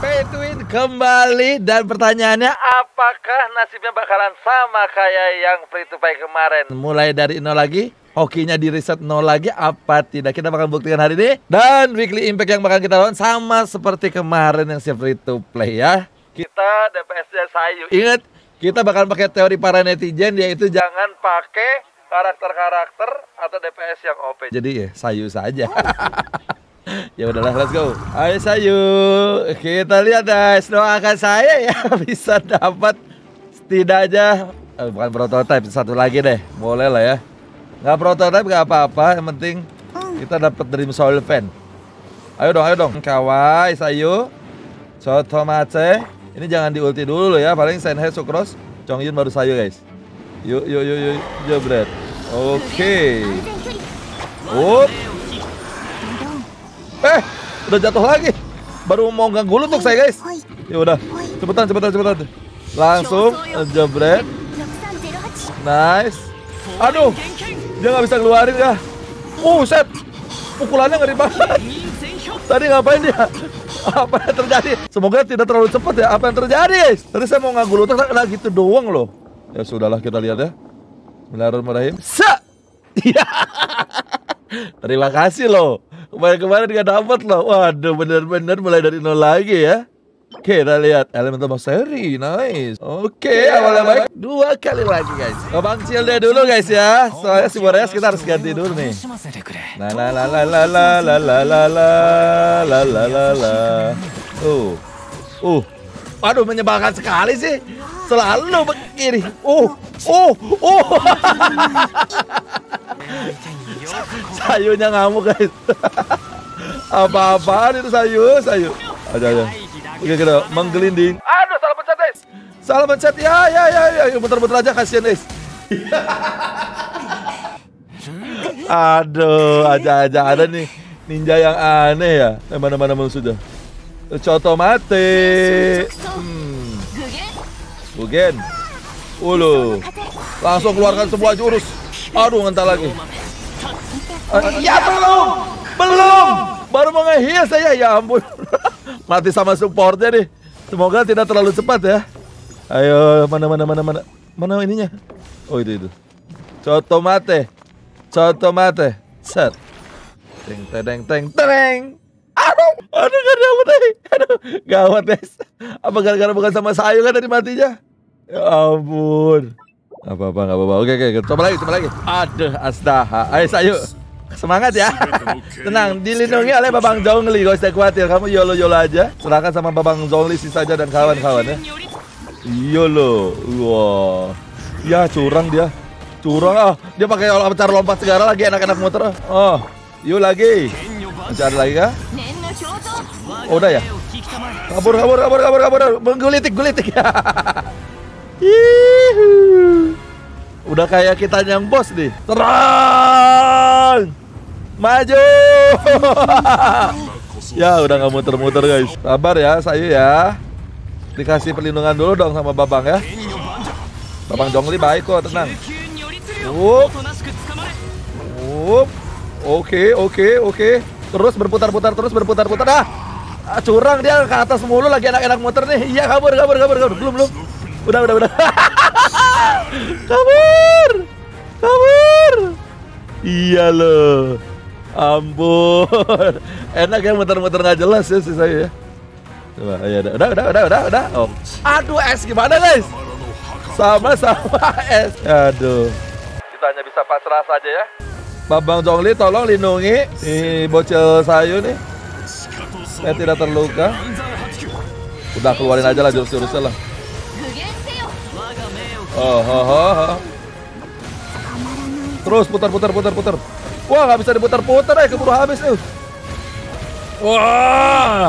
Pay to win kembali dan pertanyaannya apakah nasibnya bakalan sama kayak yang free to play kemarin? Mulai dari nol lagi, hokinya di reset nol lagi apa tidak? Kita bakal buktikan hari ini. Dan weekly impact yang bakal kita lawan sama seperti kemarin yang free to play ya. Kita DPS-nya Sayu. Ingat, kita bakal pakai teori para netizen, yaitu jangan pakai karakter-karakter atau DPS yang OP. Jadi ya Sayu saja. Ya udahlah, let's go. Ayo Sayu, kita lihat guys. Doakan saya ya bisa dapat setidaknya bukan prototype, satu lagi deh. Boleh lah ya. Nggak prototype nggak apa-apa, yang penting kita dapat Dream Soul Fan. Ayo dong. Kawai Sayu, Sotomace. Ini jangan di ulti dulu loh ya. Paling Senhe Sucrose, Chongyun baru Sayu guys. Yuk, jebret. Oke. Udah jatuh lagi. Baru mau ganggu lu tuh saya guys. Ya udah, cepetan. Langsung jebret. Nice. Aduh, dia nggak bisa keluarin ya. Set. Pukulannya ngeri banget. Tadi ngapain dia? Apa yang terjadi? Semoga tidak terlalu cepat ya. Apa yang terjadi guys? Tadi saya mau nganggu lu tuh gitu doang loh. Ya sudahlah, kita lihat ya. Bismillahirrahmanirrahim. Terima kasih loh. Kemarin gak dapat loh. Waduh, bener-bener mulai dari nol lagi ya. Oke, kita lihat elemental seri. Nice. Oke, awalnya baik. 2 kali lagi guys. Babang Cilde dulu guys ya. Soalnya si Boreas kita harus ganti dulu nih. Waduh, menyebalkan sekali sih. Selalu begini. Sayunya ngamuk guys. Apa-apaan itu Sayu. Aja. Oke, kita menggelinding. Aduh, salah pencet guys. Salah pencet. Ya. Muter-muter aja, kasihan guys. Aduh, aja ada nih ninja yang aneh ya. Mana musuhnya? Coto mati. Bugen. Langsung keluarkan semua jurus. Aduh, ngentar lagi. Ya belum. Baru mau nge-heal saya, ya ampun. Mati sama supportnya nih. Semoga tidak terlalu cepat ya. Ayo, mana ininya? Oh, itu. Coto mate. Set. Teng. Aduh, gak dapet nih. Aduh, gawat guys. Apa gara-gara bukan sama Sayu kan tadi matinya? Ya ampun. Gak apa-apa. Oke, coba lagi. Aduh, astaga. Ayo Sayu, semangat ya. Tenang, dilindungi oleh Babang Zhongli. Gak usah khawatir, kamu YOLO aja. Serahkan sama Babang Zhongli saja dan kawan-kawan ya. YOLO. Wah. Ya, curang dia. Dia pakai cara lompat segala lagi, enak-enak muter. Yuk lagi. Mencari lagi kah? Udah ya? Kabur. Menggelitik. Udah kayak kita yang bos nih. Terang! Maju! Ya udah gak muter-muter guys. Sabar ya Sayu ya. Dikasih perlindungan dulu dong sama Babang ya. Babang Zhongli baik kok, tenang. Oke. Terus berputar-putar. Curang dia ke atas mulu, lagi enak-enak muter nih. Iya, kabur. Belum. Udah. Kabur. Iya loh. Ampun. Enak ya muter-muter nggak jelas ya si saya. Coba, ya udah. Oh. Aduh, es gimana guys? Sama es. Aduh. Kita hanya bisa pasrah saja ya. Babang Zhongli tolong lindungi bocil Sayu nih. Saya tidak terluka. Udah keluarin aja lah jurus-jurusnya lah. Terus putar. Wah, nggak bisa diputar-putar ya, keburu habis nih. Wah.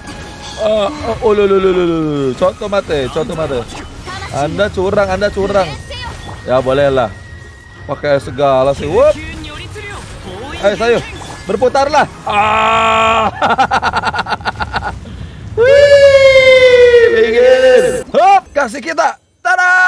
Contoh mate. Anda curang. Ya boleh lah. Pakai segala sih. Ayo Sayu, berputarlah. Hop, kasih kita. Tada!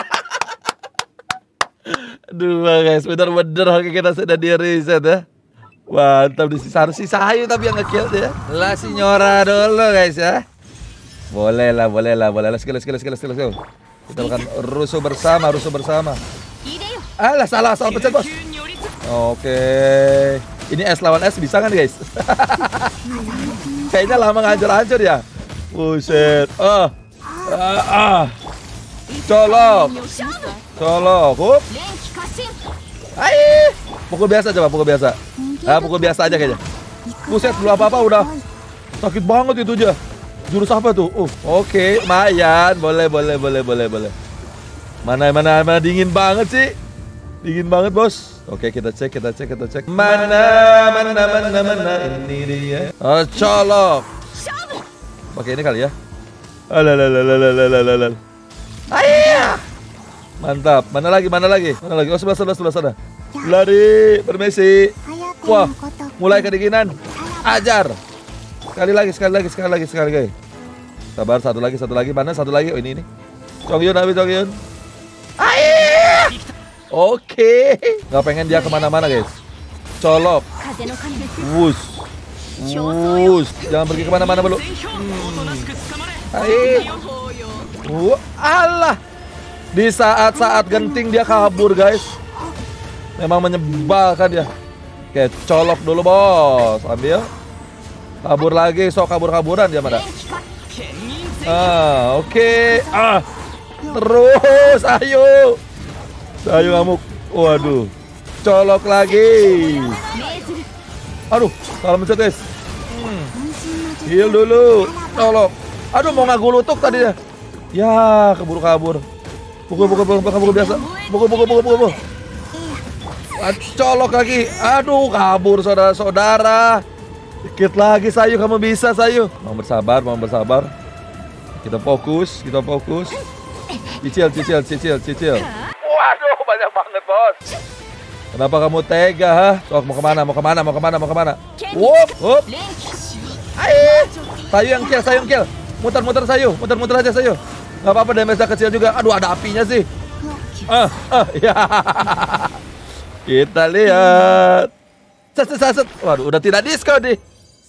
Dua guys, bener-bener hoki kita sudah di reset ya. Mantap, harus si Sayu tapi yang nge-kill ya. Lah si Nyora dulu guys ya. Boleh lah, boleh lah, boleh lah. Let's go. Kita akan rusuh bersama. Alah, salah pencet, bos. Oke. Ini S lawan S bisa kan, guys? Kayaknya lama ngancur ya. Buset. Colok. Hup. Pukul biasa coba, pukul biasa. Pukul biasa aja kayaknya. Buset, belum apa-apa udah. Sakit banget itu aja. Jurus apa tuh? Oke, lumayan. Boleh. Mana dingin banget sih. Dingin banget, bos. Oke, kita cek. Mana ini dia. Colok. Pakai ini kali ya. Alah. Mantap. Mana lagi? Oh, sebelah sana. Lari, permisi. Wah, mulai kedinginan. Ajar. Sekali lagi. Sabar, satu lagi. Mana satu lagi? Oh, ini. Chongyun. Oke. Nggak pengen dia kemana-mana, guys. Colok. Wush. Jangan pergi kemana-mana dulu. Alah. Di saat-saat genting dia kabur, guys. Memang menyebalkan dia. Oke, colok dulu, bos. Ambil. Kabur lagi, kabur-kaburan dia mana? Oke. Terus, ayo ngamuk. Waduh. Colok lagi. Aduh, salah mencet, guys. Heal dulu. Colok. Aduh, mau ngagulutuk tadi ya. Ya, kabur. Pukul biasa. Pukul. Colok lagi. Aduh, kabur saudara-saudara. Dikit lagi, Sayu, kamu bisa, Sayu. Mau bersabar. Kita fokus. Cicil. Waduh, banyak banget, bos. Kenapa kamu tega, ha? Sok, mau kemana? Wup. Sayu yang kill. Muter, Sayu. Muter aja, Sayu. Gak apa-apa, damage kecil juga. Aduh, ada apinya sih. Ya. Kita lihat. Set. Waduh, udah tidak diskon nih.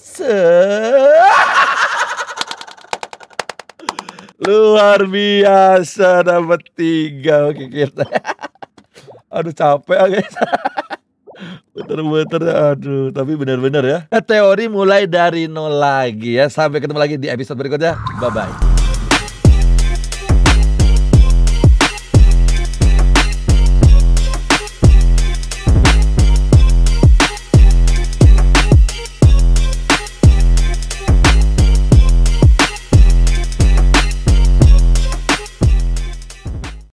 Luar biasa, dapat 3. Oke, kita. Aduh, capek guys. Muter-muter, aduh. Tapi benar-benar ya. Teori mulai dari nol lagi ya. Sampai ketemu lagi di episode berikutnya. Bye-bye.